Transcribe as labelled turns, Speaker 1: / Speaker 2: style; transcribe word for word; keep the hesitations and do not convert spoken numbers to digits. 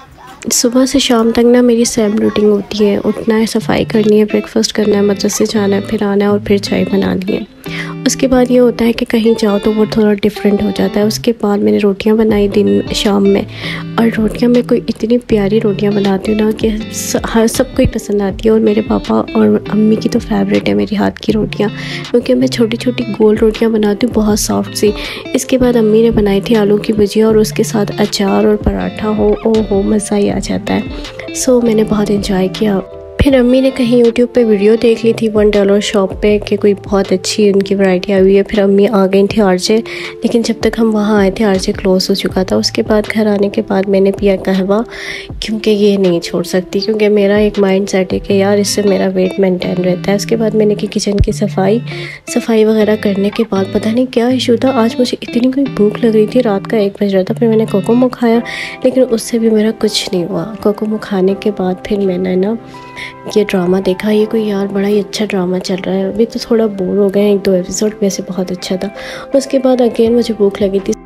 Speaker 1: सुबह से शाम तक ना मेरी सेम रूटीन होती है। उठना है, सफाई करनी है, ब्रेकफास्ट करना है, मदरसे जाना है, फिर आना है और फिर चाय बनानी है। उसके बाद ये होता है कि कहीं जाओ तो वो थोड़ा डिफरेंट हो जाता है। उसके बाद मैंने रोटियां बनाई दिन शाम में, और रोटियां मैं कोई इतनी प्यारी रोटियां बनाती हूँ ना कि हर सबको ही पसंद आती है। और मेरे पापा और अम्मी की तो फेवरेट है मेरी हाथ की रोटियां, क्योंकि मैं छोटी छोटी गोल रोटियां बनाती हूँ बहुत सॉफ्ट सी। इसके बाद अम्मी ने बनाई थी आलू की भुजिया, और उसके साथ अचार और पराठा हो, ओ हो मज़ा ही आ जाता है। सो मैंने बहुत इंजॉय किया। फिर अम्मी ने कहीं यूट्यूब पे वीडियो देख ली थी वन डॉलर शॉप पे कि कोई बहुत अच्छी उनकी वैरायटी आई हुई है। फिर अम्मी आ गई थी आरजे, लेकिन जब तक हम वहाँ आए थे आरजे क्लोज़ हो चुका था। उसके बाद घर आने के बाद मैंने पिया कहवा, क्योंकि ये नहीं छोड़ सकती, क्योंकि मेरा एक माइंड सेट है कि यार इससे मेरा वेट मेंटेन रहता है। उसके बाद मैंने की किचन की सफाई सफाई वगैरह करने के बाद पता नहीं क्या इशू था, आज मुझे इतनी कोई भूख लग रही थी, रात का एक बज रहा था। फिर मैंने कोकोमो खाया, लेकिन उससे भी मेरा कुछ नहीं हुआ। कोकोमो खाने के बाद फिर मैंने ना ये ड्रामा देखा। ये कोई यार बड़ा ही अच्छा ड्रामा चल रहा है। अभी तो थोड़ा बोर हो गए हैं, एक दो एपिसोड, वैसे बहुत अच्छा था। उसके बाद अगेन मुझे भूख लगी थी।